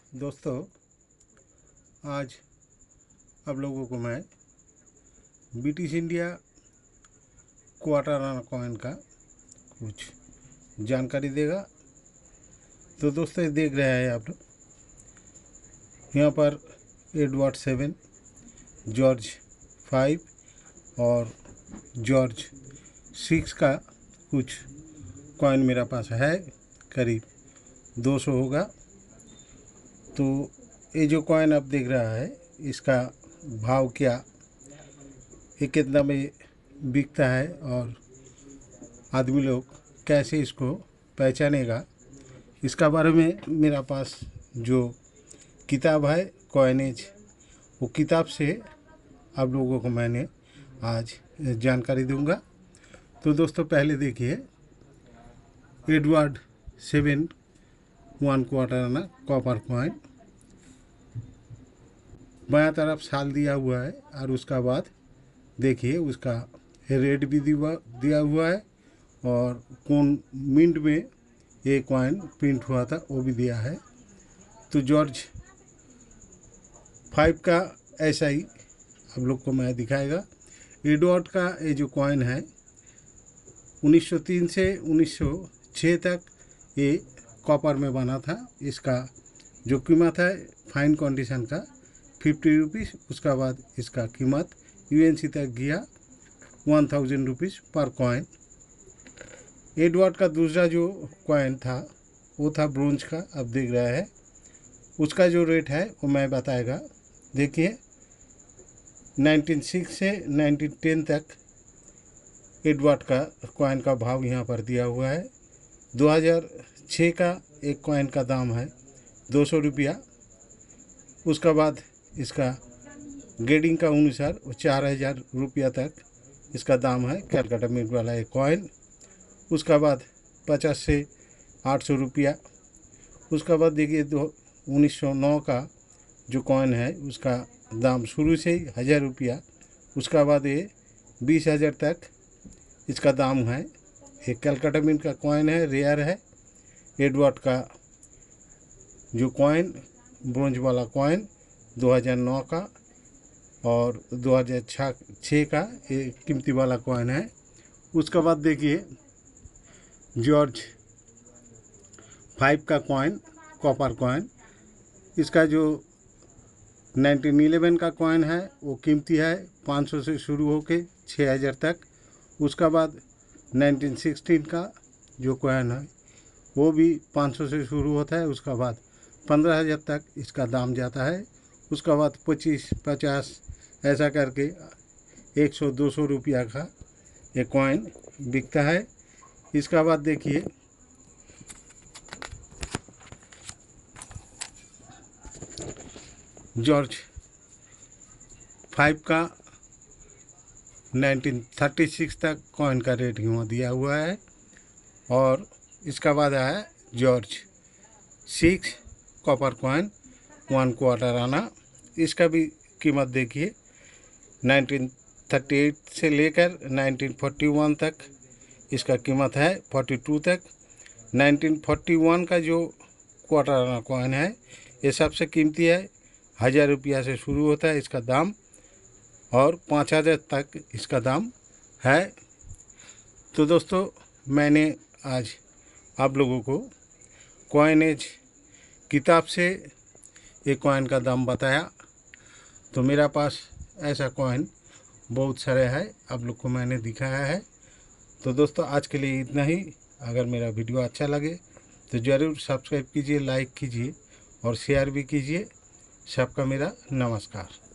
दोस्तों, आज आप लोगों को मैं British India quarter anna coin का कुछ जानकारी देगा। तो दोस्तों, ये देख रहे हैं आप लोग, यहाँ पर एडवर्ड 7, जॉर्ज 5 और जॉर्ज 6 का कुछ कॉइन मेरा पास है, करीब 200 होगा। तो ये जो कॉइन आप देख रहा है, इसका भाव क्या, ये कितना में बिकता है और आदमी लोग कैसे इसको पहचानेगा, इसका बारे में मेरा पास जो किताब है कॉइनेज, वो किताब से आप लोगों को मैंने आज जानकारी दूंगा। तो दोस्तों, पहले देखिए, Edward 7 1 quarter anna copper coin, बायां तरफ साल दिया हुआ है और उसका बाद देखिए उसका रेट भी दिया हुआ है और कौन मिंट में ये कॉइन प्रिंट हुआ था वो भी दिया है। तो जॉर्ज 5 का ऐसा ही आप लोग को मैं दिखाएगा। एडवर्ड का ये जो कॉइन है 1903 से 1906 तक ये कॉपर में बना था। इसका जो कीमत है फाइन कंडीशन का 50 रुपीज़, उसका बाद इसका कीमत यूएनसी तक गया 1000 रुपीज़ पर कॉइन। एडवर्ड का दूसरा जो कॉइन था वो था ब्रोंज का, आप देख रहे हैं, उसका जो रेट है वो मैं बताएगा। देखिए 1906 से 1910 तक एडवर्ड का कॉइन का भाव यहाँ पर दिया हुआ है। 2006 का एक कॉइन का दाम है 200 रुपया। उसका बाद इसका ग्रेडिंग का अनुसार 4000 रुपया तक इसका दाम है, कैलकाटा मिंट वाला एक कॉइन। उसका बाद 50 से 800 रुपया। उसका बाद देखिए 1909 का जो कॉइन है उसका दाम शुरू से ही 1000 रुपया। उसका बाद ये 20,000 तक इसका दाम है। एक कैलकाटा मिंट का कॉइन है, रेयर है। एडवर्ड का जो कॉइन ब्रोंज वाला कॉइन 2009 का और 2006 का ये कीमती वाला कॉइन है। उसके बाद देखिए जॉर्ज 5 का कॉइन, कॉपर कॉइन, इसका जो 1911 का कॉइन है वो कीमती है 500 से शुरू होके 6000 तक। उसका बाद 1916 का जो कॉइन है वो भी 500 से शुरू होता है। उसका बाद 15,000 तक इसका दाम जाता है। उसका बाद 25, 50 ऐसा करके 100, 200 रुपया का ये कॉइन बिकता है। इसका बाद देखिए जॉर्ज 5 का 1936 तक कॉइन का रेट यहाँ दिया हुआ है। और इसका बाद आया जॉर्ज 6 कॉपर कॉइन 1 क्वार्टर आना। इसका भी कीमत देखिए 1938 से लेकर 1941 तक इसका कीमत है 42 तक। 1941 का जो क्वार्टर आना कॉइन है ये सबसे कीमती है, 1000 रुपया से शुरू होता है इसका दाम और 5000 तक इसका दाम है। तो दोस्तों, मैंने आज आप लोगों को कॉइनेज किताब से एक कॉइन का दाम बताया। तो मेरा पास ऐसा कॉइन बहुत सारे है, आप लोग को मैंने दिखाया है। तो दोस्तों, आज के लिए इतना ही। अगर मेरा वीडियो अच्छा लगे तो ज़रूर सब्सक्राइब कीजिए, लाइक कीजिए और शेयर भी कीजिए। सबका मेरा नमस्कार।